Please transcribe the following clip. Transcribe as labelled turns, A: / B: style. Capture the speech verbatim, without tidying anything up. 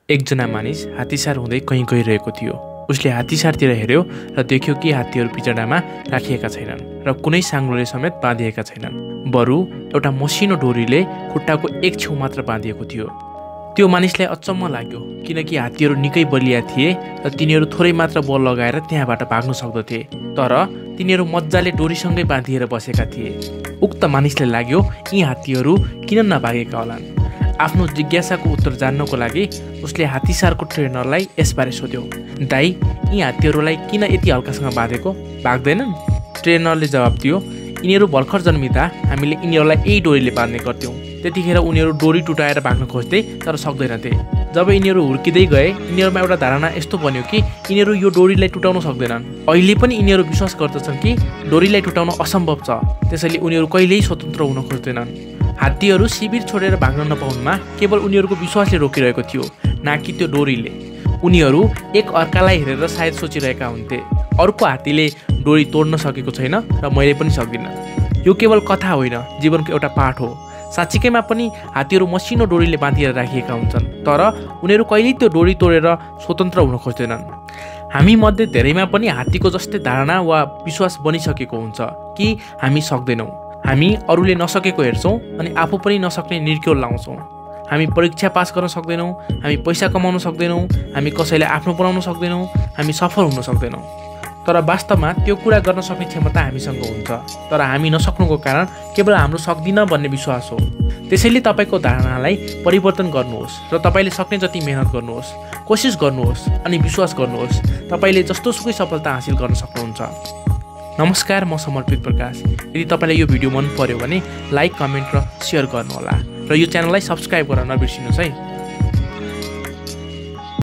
A: एकजना मानिस हात्तीसार हुँदै कहीँ गइरहेको थियो। उसले हात्तीसारतिर हेर्यो र देख्यो कि हात्तीहरू पिजडामा राखिएका छैनन् र कुनै साङ्लोले समेत बाँधिएका छैनन्। बरु एउटा मसिनो डोरीले खुट्टाको एक छेउ मात्र बाँधिएको थियो। त्यो मानिसलाई अचम्म लाग्यो, किनकि हात्तीहरू निकै बलिया थिए र तिनीहरू थोरै मात्र बल लगाएर त्यहाँबाट भाग्न सक्दथे। तर तिनीहरू मजाले डोरीसँगै बाँधिएर बसेका थिए। उक्त मानिसलाई लाग्यो यी हात्तीहरू किन नभागेका होलान्। आफ्नो जिज्ञासाको उत्तर जान्नको लागि उसले हात्तीसारको ट्रेनरलाई यसबारे सोध्यो, दाइ, यी हात्तीहरूलाई किन यति हल्कासँग बाँधेको, भाग्दैनन्? ट्रेनरले जवाब दियो, यिनीहरू भर्खर जन्मिँदा हामीले यिनीहरूलाई यही डोरीले बाँध्ने गर्थ्यौँ। त्यतिखेर उनीहरू डोरी टुटाएर भाग्न खोज्थे तर सक्दैनथे। जब यिनीहरू हुर्किँदै गए यिनीहरूमा एउटा धारणा यस्तो बन्यो कि यिनीहरू यो डोरीलाई टुटाउन सक्दैनन्। अहिले पनि यिनीहरू विश्वास गर्दछन् कि डोरीलाई टुटाउन असम्भव छ, त्यसैले उनीहरू कहिल्यै स्वतन्त्र हुन खोज्दैनन्। हात्तीहरू शिविर छोडेर भाग्न नपाउनुमा केवल उनीहरूको विश्वासले रोकिरहेको थियो, न कि त्यो डोरीले। उनीहरू एक अर्कालाई हेरेर सायद सोचिरहेका हुन्थे, अर्को हात्तीले डोरी तोड्न सकेको छैन र मैले पनि सक्दिनँ। यो केवल कथा होइन, जीवनको एउटा पाठ हो। साँच्चीकैमा पनि हात्तीहरू मसिनो डोरीले बाँधिएर राखिएका हुन्छन्, तर उनीहरू कहिल्यै त्यो डोरी तोडेर स्वतन्त्र हुन खोज्दैनन्। हामी मध्ये धेरैमा पनि हात्तीको जस्तै धारणा वा विश्वास बनिसकेको हुन्छ कि हामी सक्दैनौँ। हामी अरूले नसकेको हेर्छौँ अनि आफू पनि नसक्ने निर्क्योल लाउँछौँ। हामी परीक्षा पास गर्न सक्दैनौँ, हामी पैसा कमाउन सक्दैनौँ, हामी कसैलाई आफ्नो बनाउन सक्दैनौँ, हामी सफल हुन सक्दैनौँ। तर वास्तवमा त्यो कुरा गर्न सक्ने क्षमता हामीसँग हुन्छ, तर हामी नसक्नुको कारण केवल हाम्रो सक्दिनँ भन्ने विश्वास हो। त्यसैले तपाईँको धारणालाई परिवर्तन गर्नुहोस् र तपाईँले सक्ने जति मेहनत गर्नुहोस्, कोसिस गर्नुहोस् अनि विश्वास गर्नुहोस्। तपाईँले जस्तोसुकै सफलता हासिल गर्न सक्नुहुन्छ। नमस्कार, म समर्पित प्रकाश। यदि तपाईँलाई यो भिडियो मन पर्यो भने लाइक, कमेन्ट र सेयर गर्नुहोला र यो च्यानललाई सब्सक्राइब गर्न नबिर्सिनुहोस् है।